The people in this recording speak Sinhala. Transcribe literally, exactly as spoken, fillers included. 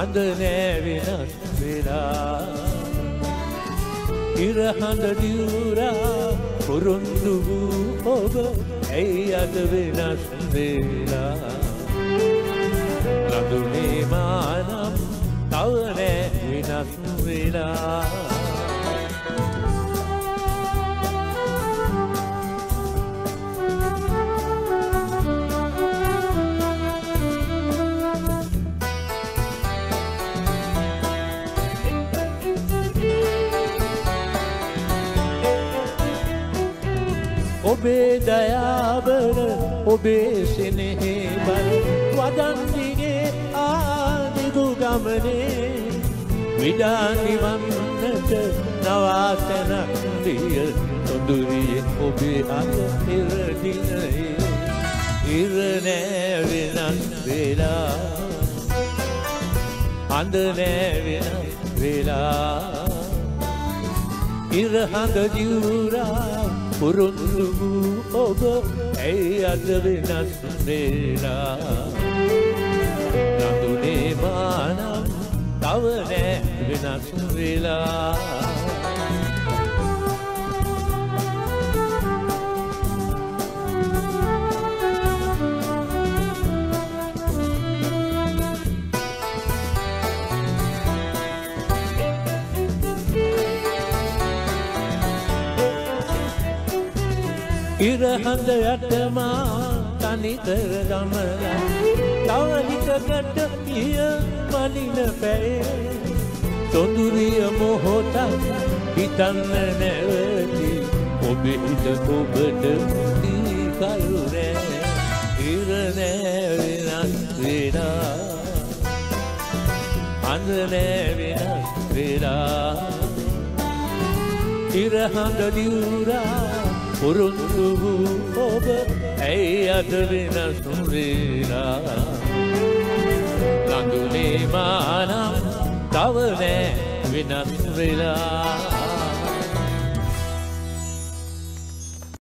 අඳ නෑ වෙනස් වෙලා ඉරහඳ දියුරා පුරුදු වූ ඔබ ඇයි අද වෙනස් වෙලා ලඳුනේ මානම් තව නෑ වෙනස් වෙලා ඔබේ දයාබර ඔබේ සෙනෙහි බල වදන් දිගේ ආදිගු ගමනේ විඩා නිවන්නට නවාතැනක් දිය සොඳුරියේ ඔබේ අත ඉරදිනයේ ඉර නෑ වෙනස් වෙලා අඳ නෑ වෙනස් වෙලා ඉරහඳ දියුරා පුරුදු වූ ඔබ ඇයි අද වෙනස් වෙලා නඳුනේ මානම් තව නෑ වෙනස් වෙලා ඉරහඳ යටමා තනිකර ගමලා තව හිතකට පිය මලින පැයේ සොඳුරිය මොහොතක් හිතන්න නැවති ඔබේ හිත ඔබට දී කරුරෑ ඉර නෑ වෙනස් වෙලා අඳ නෑ වෙනස් වෙලා ඉරහඳ දියුරා පුරුදු වූ ඔබ ඇයි අද වෙනස් වෙලා ලඳුනේ මානම් තව නෑ වෙනස් වෙලා